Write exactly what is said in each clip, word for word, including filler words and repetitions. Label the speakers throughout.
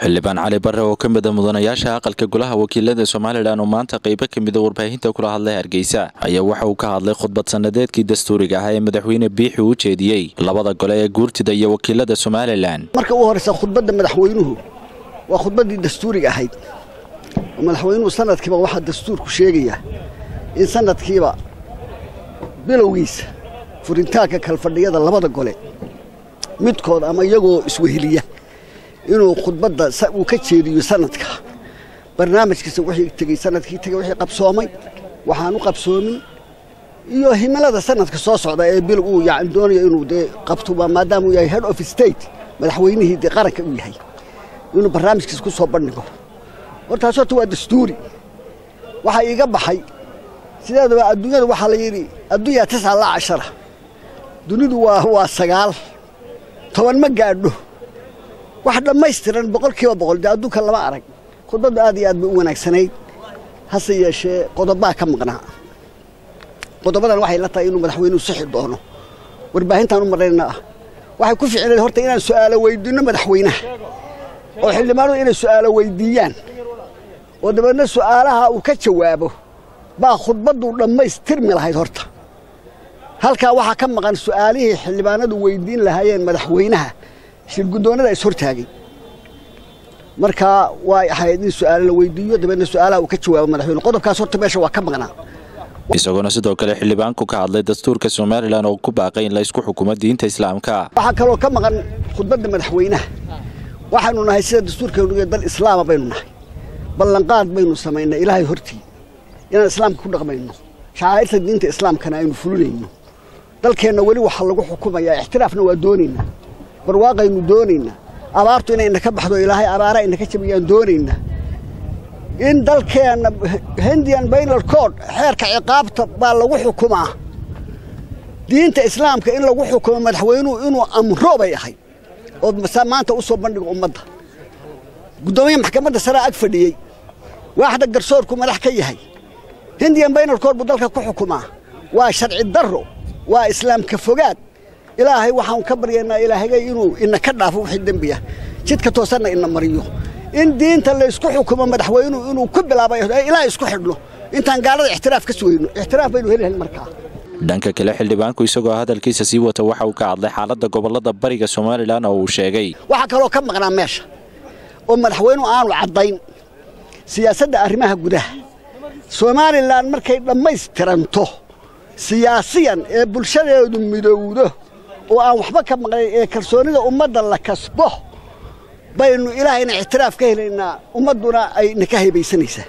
Speaker 1: xildhibaan cali barre oo ka mid ah mudanayaasha aqalka golaha wakiilada Soomaaliland oo maanta qayb ka mid ah warbaahinta kula hadlay Hargeysa ayaa waxa uu ka hadlay khudbad sanadeedkii dastuuriga ah ee madaxweyne Biixi uu jeediyay labada gole ee guurtida iyo wakiilada Soomaaliland.
Speaker 2: marka uu horeysa khudbadda madaxweynuhu waa khudbaddii dastuuriga ahayd madaxweynuhu sanadkiiba waxa dastuurku sheegaya in sanadkiiba bilowgiisa furintaanka kalfadhiyada labada gole midkood ama iyagoo isweheliya inuu khudbadda uu ka jeediyo sanadka barnaamijkiisa wixii tagay sanadkii tagay wixii qabsoomay waxaan u qabsoomin iyo himilada sanadka soo socda ee bil uu yaan doonayo inuu de qabto maadaama uu yahay head of state madaxweynihii de qaranka uu yahay inuu barnaamijkiisa ku soo bandhigo horta sababtu waa dastuuri waxa iga baxay sideedaba adduunyada waxa la yiri adduunya tisca la cashara dunidu waa waa sagaal toban ma gaadho wax dhamaystiran boqolkiiba boqol de adduunka lama arag khudbadda aad iyo aad bay u wanaagsanayd hase yeeshee qodobada ka maqnaa qodobadan waxay la tahay inuu madaxweynuhu sixi doono warbaahintan u marayna waxay ku ficilay horta inaan su'aalo weydiino madaxweynaha oo xildhibaanadu inay su'aalo weydiiyaan oo dabadna su'aalaha uu ka jawaabo baa khudbaddu dhamaystirmi lahayd horta halka waxa ka maqan su'aalihii xildhibaanadu weydiin lahaayeen madaxweynaha shirgudoonada is hortaagay marka way ahayd in su'aal la weydiiyo dabadna su'aalaha uu ka jawaabo madaxweynaha qodobkaas horta meesha waa ka maqnaa
Speaker 1: isagoo sidoo kale xildhibaanku ka hadlay dastuurka Soomaaliland oo ku baaqay in la isku xukumo diinta Islaamka
Speaker 2: waxa kale oo ka maqan khudbadda madaxweynaha waxaanu nahay sida dastuurka uu dal islaam baynu nahay ballan qaad baynu sameynaa ilaahay hortii inaan islaamka ku dhaqmayno shacairta diinta islaamkana aynu fulinayno dalkeena wali waxa lagu xukumayaa ixtiraafna waa doonayna barwaaqaynu doonayna abaartu inay ka baxdo ilaahay abaara inay ka jabiyaan doonayna in dalkeena Hindian Penal Code xeerka ciqaabta baa lagu xukumaa diinta islaamka in lagu xukumo madaxweynuhu inuu amro bay ahay oo maanta u soo bandhigo ummadda gudoomiyaha maxkamadda sare ag fadhiyay waaxda garsoorku madax ka yahay Hindian Penal Code buu dalka ku xukumaa waa sharci darro waa islaamka fogaad ilaahay waxaan ka baryaynaa ilaahay inuu ina ka dhaafo wixii dambiya jidka toosanna ina mariyo in diinta la isku xukumo madaxweynuhu inuu ku bilaabay ilaahay isku xidhno intaan gaalada ixtiraaf ka sooyno ixtiraaf baynu helayn markaa
Speaker 1: dhanka kale xildhibaanku isagoo hadalkiisa sii wata waxa uu ka hadlay xaaladda gobolada bariga Soomaaliland oo uu sheegay
Speaker 2: waxa kale oo ka maqnaa meesha oo madaxweynuhu aanu cadayn siyaasadda arrimaha gudaha Soomaaliland markay dhamaystiranto siyaasiyan ee bulshadeedu midowdo oo aan waxba ka maqnay ee kalsoonida ummadda la kasbo baynu ilaahayna ixtiraaf ka helaynaa ummaduna ay ka haybaysanaysaa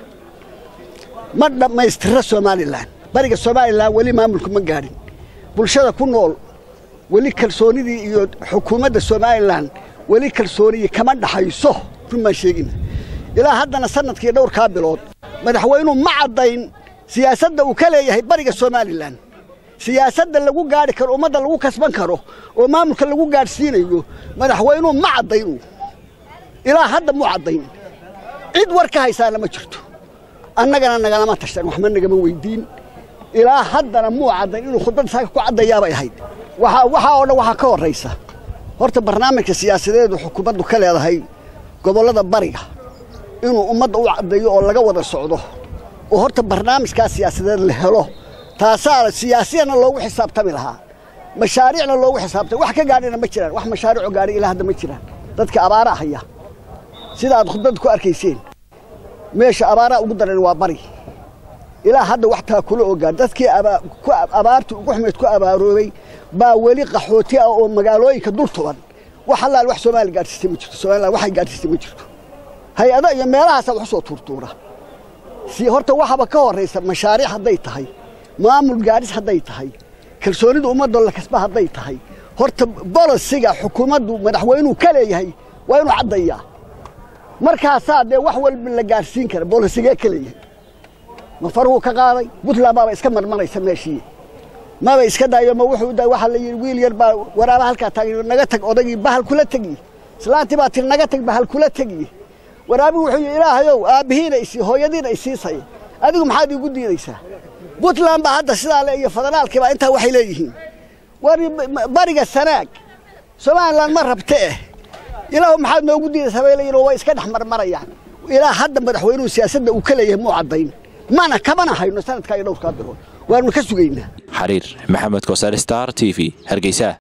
Speaker 2: ma dhamaystira Soomaaliland bariga Soomaaliland wali maamulku ma gaarin bulshada ku nool wali kalsoonidii iyo xukuumadda Soomaaliland wali kalsooniyay kama dhaxayso ruma sheegina ilaa haddana sanadkii dhowr ka bilood madaxweynuhu ma cadayn siyaasadda uu ka leeyahay bariga Soomaaliland siyaasadda lagu gaari karo ummadda lagu kasban karo oo maamulka lagu gaarsiinayo madaxweynuhu ma cadayn ilaa hadda mu cadayn cid warka haysaana ma jirto annagana nagala ma tashan wax ma nagama weydiin ilaa haddana mu cadayn inuu khudbad saaka ku cadayaabay ahayd waxa waxa oo dhan waxa ka horeysa horta barnaamijka siyaasadeed xukuumaddu ka leedahay gobolada bariga inuu ummadda u cadayo oo laga wada socdo oo horta barnaamijka siyaasadeed la helo taasaa siyaasiyana loogu xisaabtami lahaa mashaariicna loogu xisaabtay wax ka gaadhina ma jiraan wax mashaariic gaari ilaa hadda ma jiraan dadka abaara haya sida aad khudbad ku arkayseen meesha abaara ugu daran waa bari ilaa hadda wax taa kula oo gaar dadkii abaartu ugu xumeed ku abaaroobay baa wali qaxooti ah oo magaalooyinka dul tuban wax halaal wax Soomaali gaarsiisay ma jirto Soomaaliland waxay gaarsiisay ma jirto hay'adaha iyo meelahaas wax soo turtuura si horta waxaba ka horeysa mashaariic haday tahay maamul gaaris haday tahay kalsoonida ummadda la kasba haday tahay horta bolisiga xukuumaddu madaxweynuhu ka leeyahay waa inuu cadeeyaa markaas aad wax walba la gaarsiin kara bolisiga ka leeyahay ma faruu ka qaaday Puntland baa iska marmaraysa meeshii ma bay iska daayo ma wuxuu daa waxa la yiri wiil yar baa waraaba halka taagay naga tag odagii bahal kula tagi islaantii baa tir naga tag bahal kula tagi waraabi wuxuu ilaahayow aabihiina isi hooyadiina isiisay adigu maxaad igu diidaysaa Puntland baa hadda sidaa la iyo federaalkii baa inta waxay leeyihiin wari bariga sanaag Soomaaliland ma rabtee ilaahu maxaad noogu diiday sabeelayeen oo way iska dhaxmar marayaan ilaa hadda madaxweynuhu siyaasadda uu ka leeyahay muu cadayn mana kabana hayno sanadka ay dhowrka bilood waanu ka sugaynaa
Speaker 1: xariir maxamed koosar star T V Hargeysa.